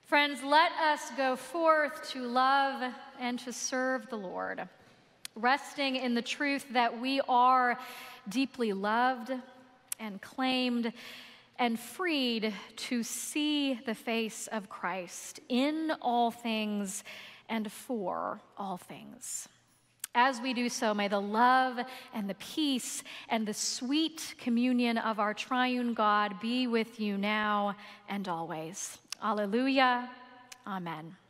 Friends, let us go forth to love and to serve the Lord, resting in the truth that we are deeply loved and claimed and freed to see the face of Christ in all things and for all things. As we do so, may the love and the peace and the sweet communion of our triune God be with you now and always. Alleluia. Amen.